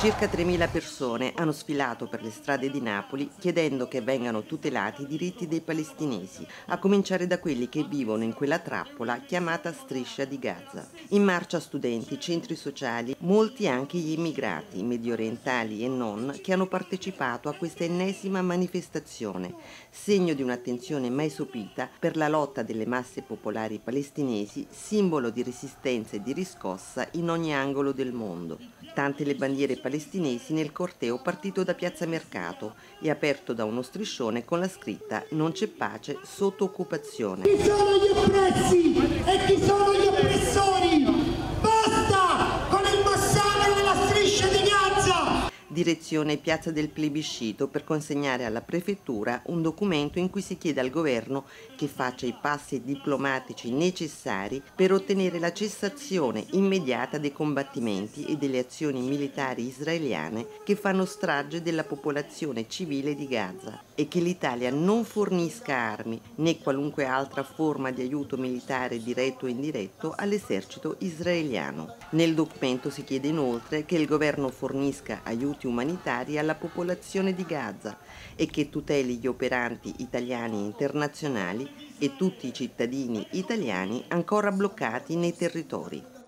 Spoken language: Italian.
Circa 3.000 persone hanno sfilato per le strade di Napoli chiedendo che vengano tutelati i diritti dei palestinesi, a cominciare da quelli che vivono in quella trappola chiamata Striscia di Gaza. In marcia studenti, centri sociali, molti anche gli immigrati, mediorientali e non, che hanno partecipato a questa ennesima manifestazione, segno di un'attenzione mai sopita per la lotta delle masse popolari palestinesi, simbolo di resistenza e di riscossa in ogni angolo del mondo. Tante le bandiere palestinesi nel corteo partito da Piazza Mercato e aperto da uno striscione con la scritta "Non c'è pace sotto occupazione". Chi sono gli oppressi e chi sono gli oppressori? Basta con il massacro della Striscia di Gaza! Direzione Piazza del Plebiscito per consegnare alla prefettura un documento in cui si chiede al governo che faccia i passi diplomatici necessari per ottenere la cessazione immediata dei combattimenti e delle azioni militari israeliane che fanno strage della popolazione civile di Gaza e che l'Italia non fornisca armi né qualunque altra forma di aiuto militare diretto o indiretto all'esercito israeliano. Nel documento si chiede inoltre che il governo fornisca aiuti umanitari alla popolazione di Gaza e che tuteli gli operanti italiani e internazionali e tutti i cittadini italiani ancora bloccati nei territori.